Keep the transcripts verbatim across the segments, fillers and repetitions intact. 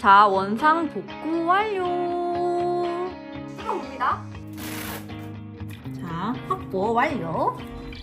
자, 원상 복구 완료. 들어옵니다. 자, 확보 완료.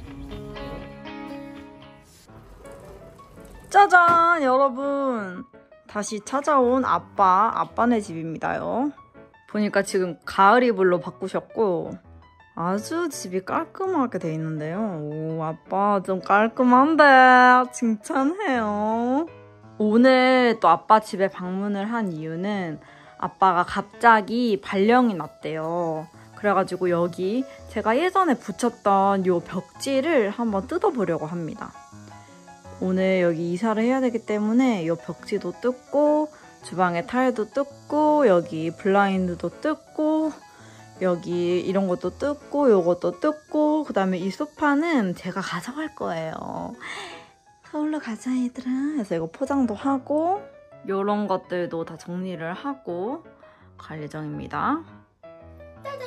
짜잔, 여러분. 다시 찾아온 아빠, 아빠네 집입니다요. 보니까 지금 가을 이불로 바꾸셨고 아주 집이 깔끔하게 돼 있는데요. 오, 아빠 좀 깔끔한데 칭찬해요. 오늘 또 아빠 집에 방문을 한 이유는 아빠가 갑자기 발령이 났대요. 그래가지고 여기 제가 예전에 붙였던 요 벽지를 한번 뜯어보려고 합니다. 오늘 여기 이사를 해야 되기 때문에 요 벽지도 뜯고 주방에 타일도 뜯고 여기 블라인드도 뜯고 여기 이런 것도 뜯고 요것도 뜯고 그 다음에 이 소파는 제가 가져갈 거예요. 서울로 가자 얘들아. 그래서 이거 포장도 하고 요런 것들도 다 정리를 하고 갈 예정입니다. 짜잔!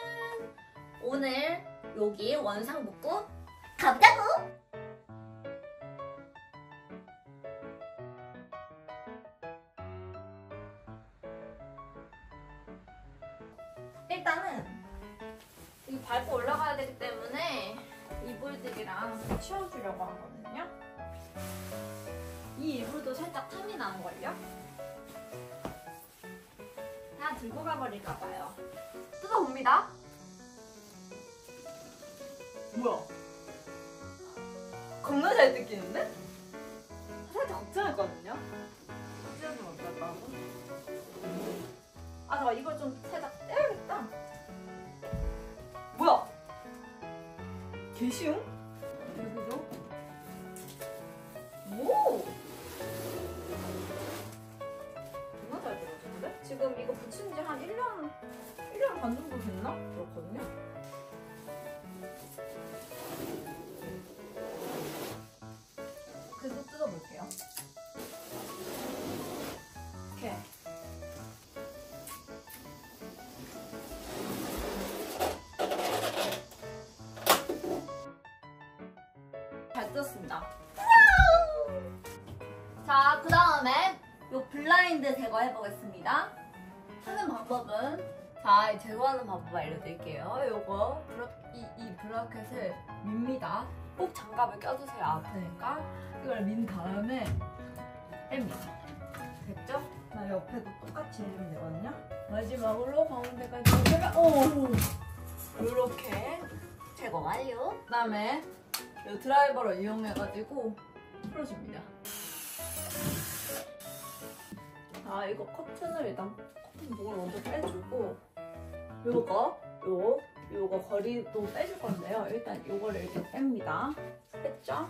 오늘 여기 원상 복구 가보자고! 일단은 이 밟고 올라가야 되기 때문에 이불들이랑 치워주려고 하거든요. 이 이불도 살짝 틈이 나는걸요? 다 들고 가버릴까봐요. 뜯어봅니다. 뭐야? 겁나 잘 뜯기는데? 살짝 걱정했거든요? 찢어지면 어떨까 하고. 아, 잠깐 이걸 좀 살짝 떼야겠다. 뭐야? 개 쉬운? 그죠? 오! 정말 잘 들어지는데? 지금 이거 붙인 지 한 일 년, 일 년 반 정도 됐나? 그렇거든요? 그래서 뜯어볼게요. 이렇게. 잘 뜯었습니다. 자, 그 다음에 요 블라인드 제거해보겠습니다. 하는 방법은, 자, 제거하는 방법 알려드릴게요. 요거, 브라, 이, 이 브라켓을 밉니다. 꼭 장갑을 껴주세요. 아프니까. 이걸 민 다음에 뺍니다. 됐죠? 나 옆에도 똑같이 해주면 되거든요. 마지막으로 가운데까지 해주면, 오! 요렇게 제거 완료. 그 다음에 이 드라이버를 이용해가지고 풀어줍니다. 자, 이거 커튼을 일단 커튼 목을 먼저 빼주고 요거, 요, 요거 거리도 빼줄 건데요. 일단 요거를 이렇게 뺍니다. 뺐죠?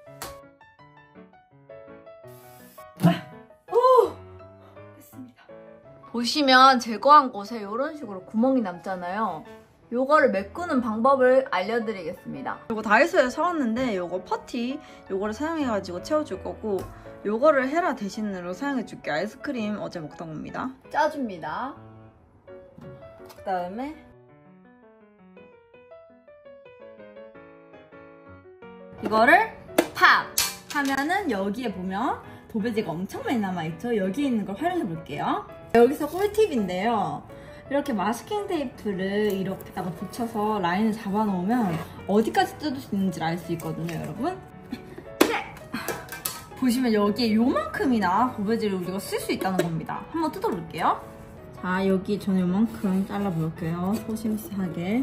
오! 뺐습니다. 보시면 제거한 곳에 이런 식으로 구멍이 남잖아요. 요거를 메꾸는 방법을 알려드리겠습니다. 요거 다이소에서 사왔는데 요거 퍼티 요거를 사용해가지고 채워줄 거고 요거를 헤라 대신으로 사용해줄게. 아이스크림 어제 먹던 겁니다. 짜줍니다. 그 다음에 이거를 팍! 하면은 여기에 보면 도배지가 엄청 많이 남아있죠? 여기에 있는 걸 활용해볼게요. 여기서 꿀팁인데요. 이렇게 마스킹 테이프를 이렇게다가 붙여서 라인을 잡아놓으면 어디까지 뜯을 수 있는지 알 수 있거든요, 여러분. 보시면 여기에 요만큼이나 도배지를 우리가 쓸 수 있다는 겁니다. 한번 뜯어볼게요. 자, 여기 저는 요만큼 잘라볼게요. 소심하게.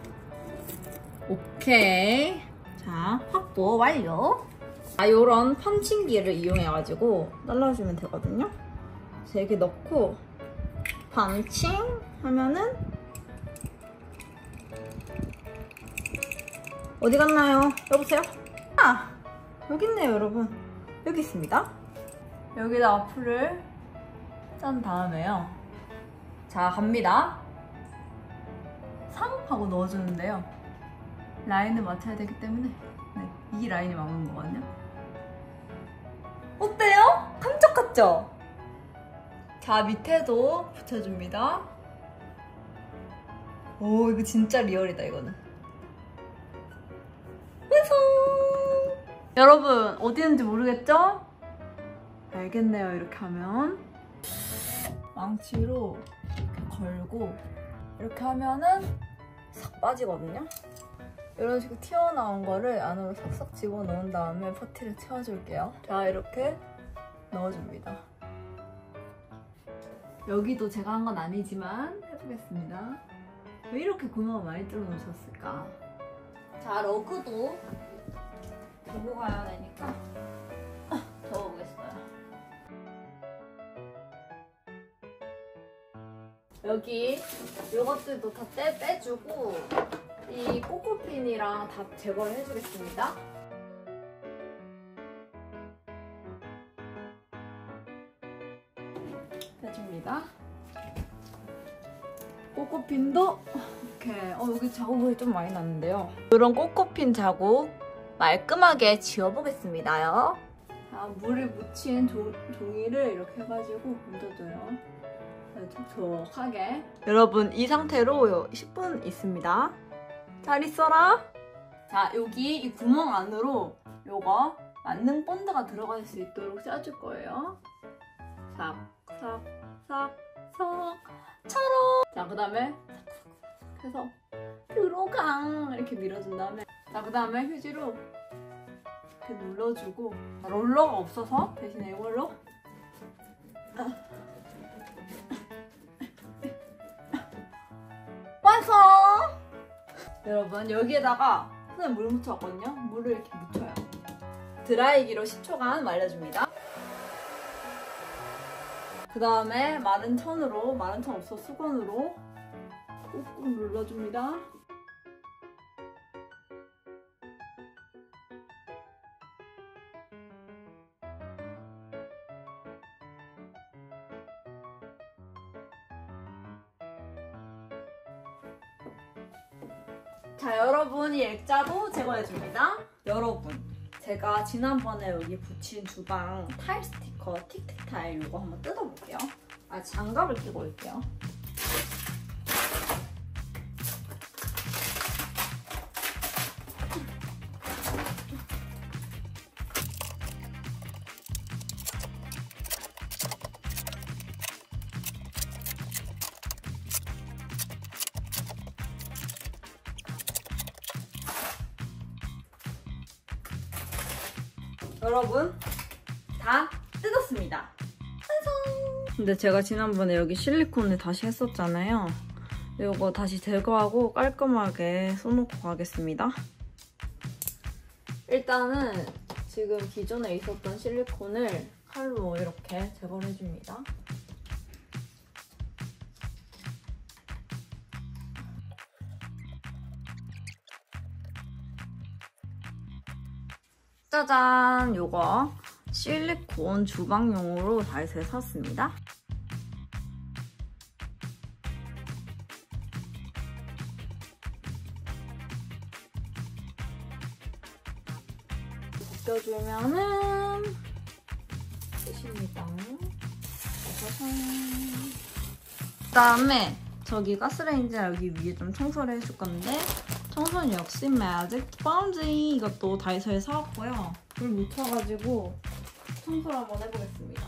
오케이. 자, 확보 완료. 자, 요런 펀칭기를 이용해가지고 잘라주면 되거든요. 그래서 이렇게 넣고 펀칭 하면은 어디 갔나요? 여보세요? 아! 여기 있네요, 여러분. 여기 있습니다. 여기다 풀을 짠 다음에요. 자, 갑니다. 상 하고 넣어주는데요. 라인을 맞춰야 되기 때문에 네, 이 라인이 맞는 거거든요. 어때요? 깜짝 같죠? 자, 밑에도 붙여줍니다. 오, 이거 진짜 리얼이다, 이거는. 완성! 여러분, 어디 있는지 모르겠죠? 알겠네요, 이렇게 하면. 망치로 이렇게 걸고 이렇게 하면은 싹 빠지거든요. 이런 식으로 튀어나온 거를 안으로 싹싹 집어넣은 다음에 퍼티를 채워줄게요. 자, 이렇게 넣어줍니다. 여기도 제가 한 건 아니지만 해보겠습니다. 왜 이렇게 구멍을 많이 뚫어 놓으셨을까? 자, 러그도 들고 가야 되니까 접어보겠어요. 여기 요것들도 다 떼, 빼주고 이 꼬꼬핀이랑 다 제거를 해주겠습니다. 해줍니다. 꼬꼬핀도 이렇게 어 여기 자국이 좀 많이 났는데요. 이런 꼬꼬핀 자국 말끔하게 지워보겠습니다요. 자, 물에 묻힌 조, 종이를 이렇게 해가지고 묻어줘요. 촉촉하게. 여러분, 이 상태로 십 분 있습니다. 잘 있어라. 자, 여기 이 구멍 안으로 요거 만능 본드가 들어갈 수 있도록 짜줄 거예요. 싹, 싹, 싹, 싹, 처럼. 자, 그 다음에 싹, 해서 들어가 이렇게 밀어준 다음에 자, 그 다음에 휴지로 이렇게 눌러주고 롤러가 없어서 대신에 이걸로 완성! 여러분, 여기에다가 선생님 물 묻혔거든요? 물을 이렇게 묻혀요. 드라이기로 십 초간 말려줍니다. 그 다음에 마른 천으로, 마른 천 없어 수건으로 꾹꾹 눌러줍니다. 자, 여러분, 이 액자도 제거해줍니다. 여러분, 제가 지난번에 여기 붙인 주방 타일 스티커 틱틱 타일 이거 한번 뜯어볼게요. 아, 장갑을 끼고 올게요. 여러분, 다 뜯었습니다. 완성! 근데 제가 지난번에 여기 실리콘을 다시 했었잖아요. 이거 다시 제거하고 깔끔하게 써놓고 가겠습니다. 일단은 지금 기존에 있었던 실리콘을 칼로 이렇게 제거를 해줍니다. 짜잔! 요거 실리콘 주방용으로 다이소에 샀습니다. 벗겨주면은 끝입니다. 그 다음에 저기 가스레인지랑 여기 위에 좀 청소를 해줄 건데 청소는 역시 매직 스펀지 이것도 다이소에 사왔고요. 물 묻혀가지고 청소를 한번 해보겠습니다.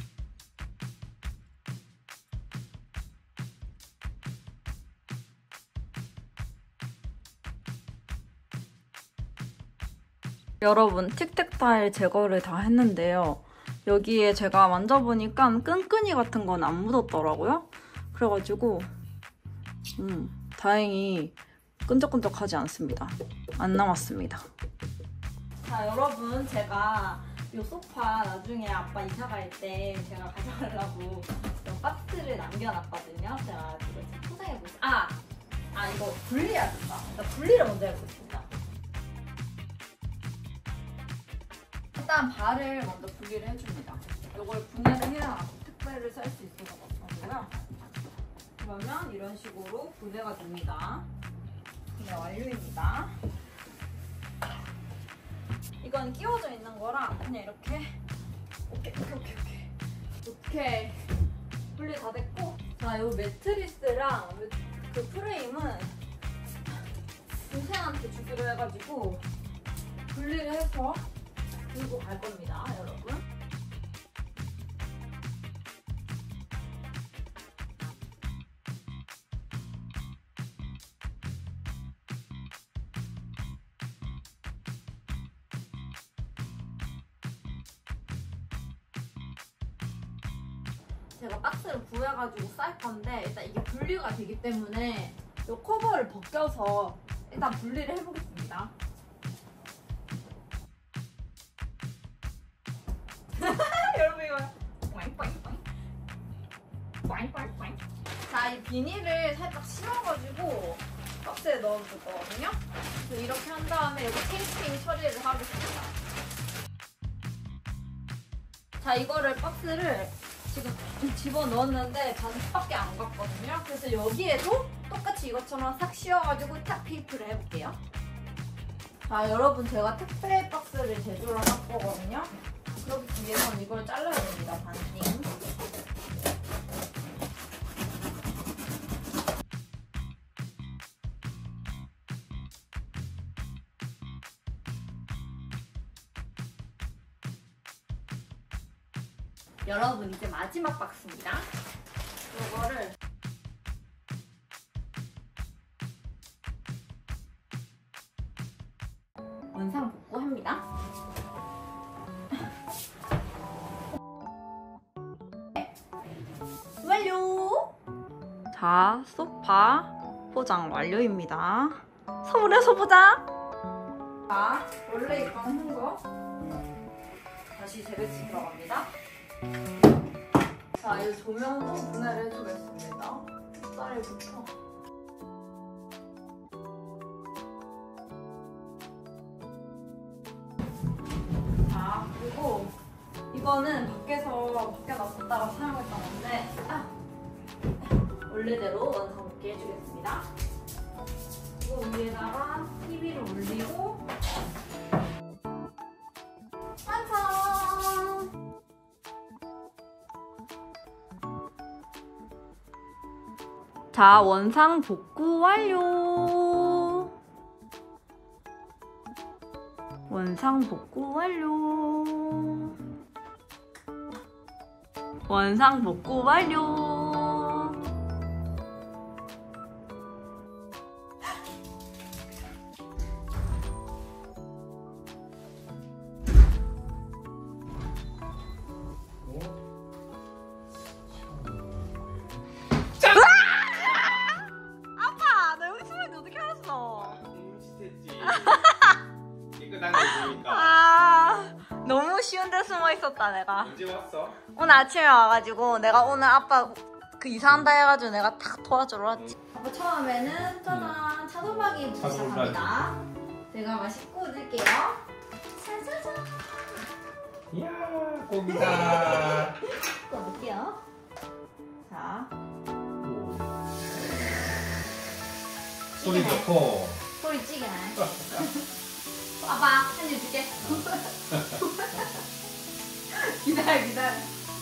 여러분, 틱틱 타일 제거를 다 했는데요. 여기에 제가 만져보니까 끈끈이 같은 건 안 묻었더라고요. 그래가지고 음, 다행히 끈적끈적하지 않습니다. 안 남았습니다. 자, 여러분, 제가 이 소파 나중에 아빠 이사 갈 때 제가 가져가려고 박스를 남겨놨거든요. 제가 이거 지금 포장해보겠습니다. 아! 아, 이거 분리해야 된다. 일단 분리를 먼저 해보겠습니다. 일단 발을 먼저 분리를 해줍니다. 이걸 분해를 해야 택배를 쌀 수 있어서 그렇고요. 그러면 이런 식으로 분해가 됩니다. 분해 완료입니다. 이건 끼워져 있는 거라 그냥 이렇게 오케이 오케이 오케이 오케이 이렇게 분리 다 됐고, 자, 이 매트리스랑 그 프레임은 동생한테 주기로 해가지고 분리를 해서 들고 갈 겁니다, 여러분. 제가 박스를 구해가지고 쌀 건데 일단 이게 분리가 되기 때문에 이 커버를 벗겨서 일단 분리를 해보겠습니다. 여러분 이거 자, 이 비닐을 살짝 씌워가지고 박스에 넣어줄 거거든요. 그래서 이렇게 한 다음에 여기 테이핑 처리를 하겠습니다. 자, 이거를 박스를 지금 집어넣었는데 반밖에 안 갔거든요. 그래서 여기에도 똑같이 이것처럼 싹 씌워가지고 탁 테이프를 해볼게요. 자, 여러분 제가 택배 박스를 제조를 할 거거든요. 그렇기 위해서 이걸 잘라야 됩니다. 반띵. 여러분 이제 마지막 박스입니다. 이거를 원상 복구합니다. 완료! 자, 소파 포장 완료입니다. 서울에서 보자! 자, 원래 이거 하는 거 다시 재배치 들어갑니다. 자, 이 조명도 분해를 해주겠습니다. 쌀부터. 자, 그리고 이거는 밖에서 밖에 놨었다가 사용했던 건데 아, 원래대로 원상복귀 해주겠습니다. 이거 위에다가 티비를 올리고 완성! 자, 원상 복구 완료! 원상 복구 완료! 원상 복구 완료! 아빠! 나 여기 숨어있는데 어떻게 알았어? 깨끗한 거 보니까. 아, 너무 쉬운 데 숨어 있었다 내가. 언제 왔어? 오늘 아침에 와가지고 내가 오늘 아빠 그 이사한다 해가지고 내가 탁 도와주러 왔지. 아빠 처음에는 짜잔 차돌박이부터 시작합니다. 제가 막 씻고 드릴게요. 짜자잔. 이야, 고기다. 또 볼게요. 자, 소리 좋고. 소리 찌개네. 아빠 한 입 줄게. 기다려 기다려.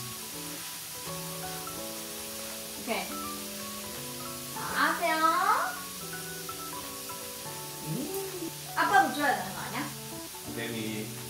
오케이. 자, 아세요? 음. 아빠도 줘야 되는 거 아니야? 내미.